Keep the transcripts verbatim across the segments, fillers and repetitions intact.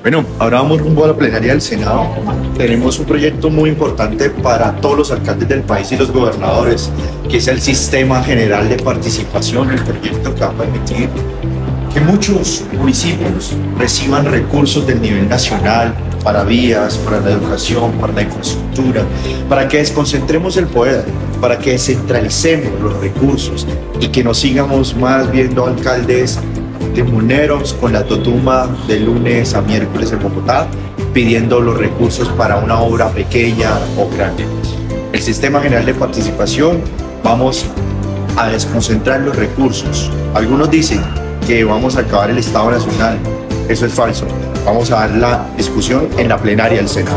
Bueno, ahora vamos rumbo a la plenaria del Senado. Tenemos un proyecto muy importante para todos los alcaldes del país y los gobernadores, que es el Sistema General de Participación, el proyecto que va a permitir que muchos municipios reciban recursos del nivel nacional para vías, para la educación, para la infraestructura, para que desconcentremos el poder, para que descentralicemos los recursos y que nos sigamos más viendo alcaldes limoneros con la totumba de lunes a miércoles en Bogotá, pidiendo los recursos para una obra pequeña o grande. El Sistema General de Participación, vamos a desconcentrar los recursos. Algunos dicen que vamos a acabar el Estado Nacional. Eso es falso. Vamos a dar la discusión en la plenaria del Senado.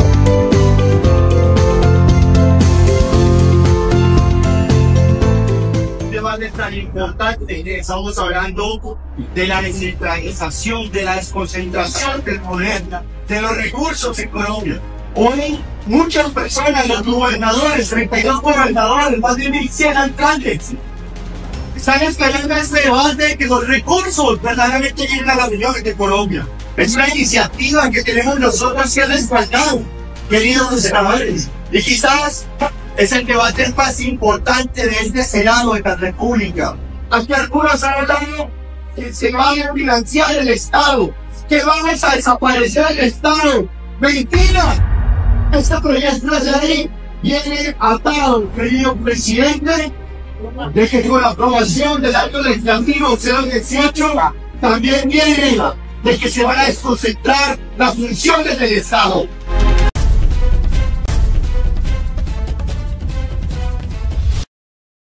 Tan importante, estamos hablando de la descentralización, de la desconcentración del poder, de los recursos en Colombia. Hoy muchas personas, los gobernadores, treinta y dos gobernadores, más de mil cien alcaldes, están esperando este debate de que los recursos verdaderamente lleguen a las regiones de Colombia. Es una iniciativa que tenemos nosotros que respaldar, queridos senadores, y quizás es el debate más importante de este Senado de la República. Aquí algunos han hablado que se va a financiar el Estado, que vamos a desaparecer el Estado. ¡Mentira! Este proyecto de ley viene atado, querido presidente, de que con la aprobación del acto legislativo cero dieciocho también viene de que se van a desconcentrar las funciones del Estado.